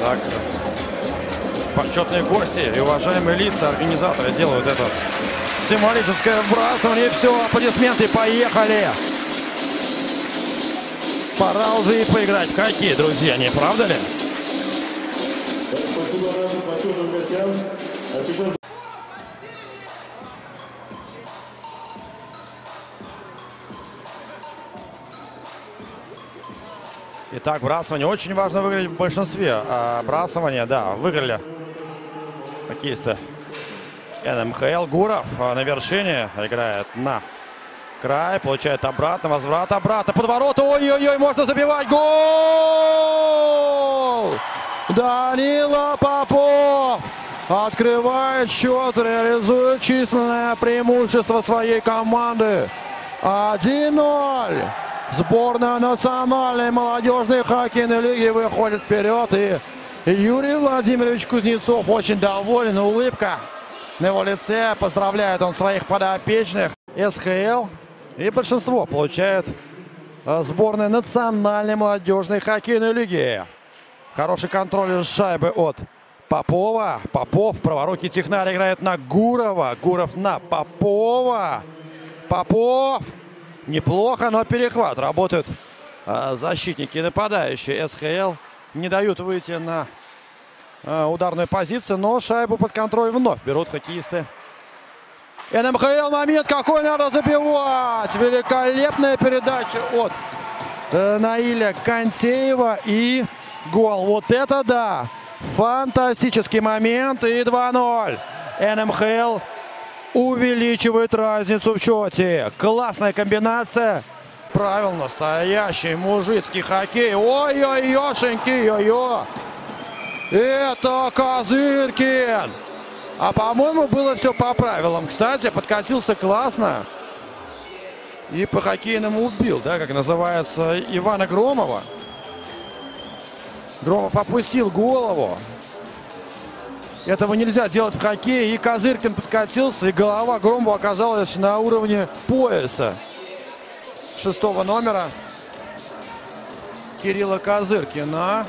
Так, почетные гости и уважаемые лица, организаторы делают это символическое вбрасывание. И все, аплодисменты, поехали! Пора уже и поиграть в хоккей, друзья, не правда ли? Спасибо нашим почетным гостям. Итак, вбрасывание. Очень важно выиграть в большинстве. Вбрасывания, да, выиграли хоккеисты НМХЛ. Гуров на вершине играет на край, получает обратно, возврат обратно, под ворота. Ой-ой-ой, можно забивать. Гол! Данила Попов открывает счет, реализует численное преимущество своей команды. 1-0. Сборная национальной молодежной хоккейной лиги выходит вперед. И Юрий Владимирович Кузнецов очень доволен. Улыбка на его лице. Поздравляет он своих подопечных. СХЛ. И большинство получает сборная национальной молодежной хоккейной лиги. Хороший контроль шайбы от Попова. Попов, праворукий технарь, играет на Гурова. Гуров на Попова. Попов. Неплохо, но перехват. Работают защитники и нападающие СХЛ. Не дают выйти на ударную позицию, но шайбу под контроль вновь берут хоккеисты НМХЛ. Момент какой, надо забивать. Великолепная передача от Наиля Контеева. И гол. Вот это да. Фантастический момент. И 2-0. НМХЛ увеличивает разницу в счете. Классная комбинация. Правил настоящий мужицкий хоккей. Ой-ой-ошеньки, ой-ой. Это Козыркин. А по-моему, было все по правилам. Кстати, подкатился классно. И по-хоккейному убил, да, как называется, Ивана Громова. Громов опустил голову. Этого нельзя делать в хоккее. И Козыркин подкатился, и голова Громова оказалась на уровне пояса 6-го номера Кирилла Козыркина.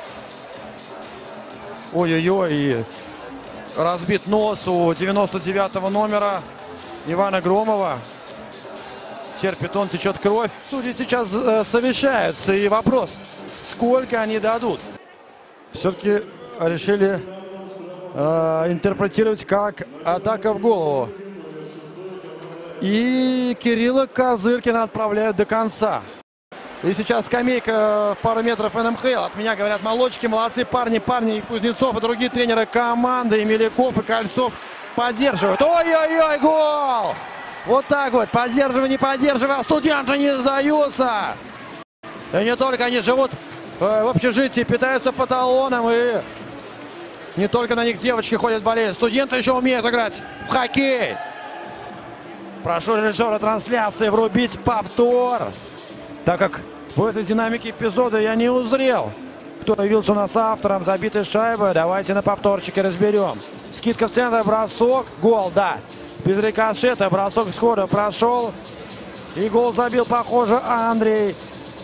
Ой-ой-ой. Разбит нос у 99-го номера Ивана Громова. Терпит он, течет кровь. Судьи сейчас совещаются. И вопрос, сколько они дадут. Все-таки решили интерпретировать как атака в голову. И Кирилла Козыркина отправляют до конца. И сейчас скамейка в пару метров НМХЛ. От меня говорят: молодчики, молодцы парни, и Кузнецов, и другие тренеры команды, и Меляков, и Кольцов поддерживают. Ой-ой-ой, гол! Вот так вот, поддерживай, не поддерживай, а студенты не сдаются. И не только они живут в общежитии, питаются по талонам, и не только на них девочки ходят болеть. Студенты еще умеют играть в хоккей. Прошу режиссера трансляции врубить повтор, так как в этой динамике эпизода я не узрел, кто явился у нас автором забитой шайбы. Давайте на повторчике разберем. Скидка в центр, бросок, гол, да. Без рикошета, бросок схода прошел. И гол забил, похоже, Андрей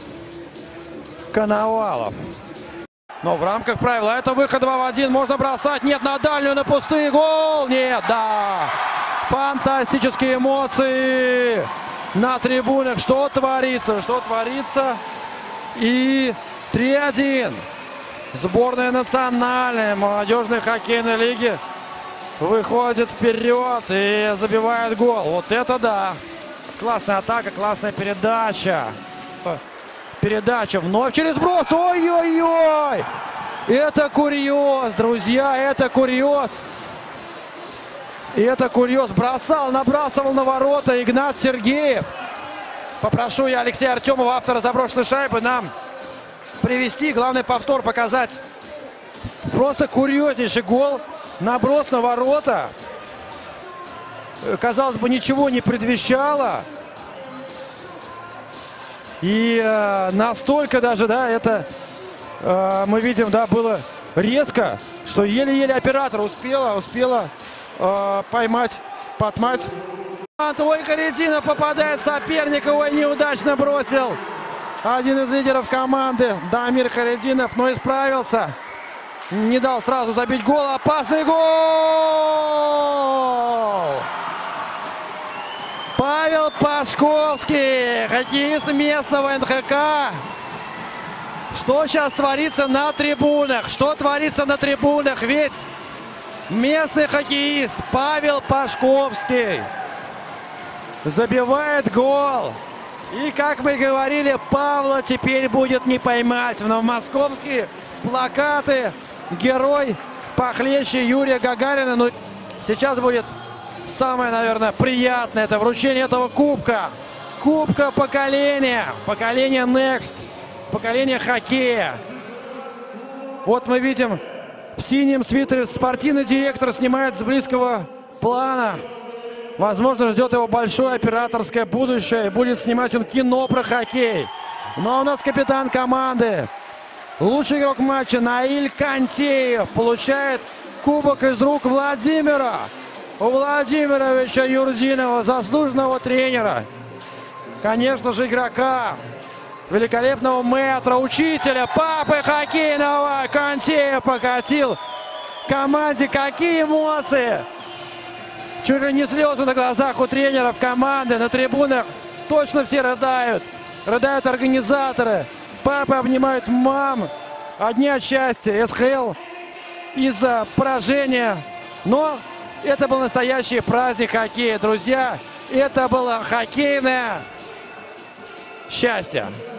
Коновалов. Но в рамках правила это выход 2 в 1. Можно бросать. Нет, на дальнюю, на пустые. Гол! Нет, да. Фантастические эмоции на трибунах. Что творится? Что творится? И 3-1. Сборная национальной молодежной хоккейной лиги выходит вперед и забивает гол. Вот это да. Классная атака, классная передача. Передача вновь через брос. Ой-ой-ой! Это курьез, друзья, это курьез. И это курьез. Набрасывал на ворота Игнат Сергеев. Попрошу я Алексея Артемова, автора заброшенной шайбы, нам привести, главный повтор показать. Просто курьезнейший гол. Наброс на ворота. Казалось бы, ничего не предвещало. И настолько даже, да, это мы видим, да, было резко, что еле-еле оператор успела поймать, подмать. Ой, Харитинов попадает в соперника, ой, неудачно бросил. Один из лидеров команды, Дамир Харитинов, но исправился. Не дал сразу забить гол. Опасный гол! Павел Пашковский, хоккеист местного НХК. Что сейчас творится на трибунах? Что творится на трибунах? Ведь местный хоккеист Павел Пашковский забивает гол. И, как мы говорили, Павла теперь будет не поймать. В новомосковские плакаты герой похлеще Юрия Гагарина. Но сейчас будет самое, наверное, приятное. Это вручение этого кубка. Кубка поколения. Поколение Next. Поколение хоккея. Вот мы видим в синем свитере спортивный директор снимает с близкого плана. Возможно, ждет его большое операторское будущее. И будет снимать он кино про хоккей. Но у нас капитан команды, лучший игрок матча Наиль Контеев получает кубок из рук Владимира Владимировича Юрдинова, заслуженного тренера. Конечно же, игрока, великолепного мэтра, учителя, папы хоккейного. Контеев покатил команде. Какие эмоции! Чуть ли не слезы на глазах у тренеров команды. На трибунах точно все рыдают. Рыдают организаторы. Папы обнимают мам. Одни от счастья. СХЛ из-за поражения. Но это был настоящий праздник хоккея, друзья. Это было хоккейное счастье.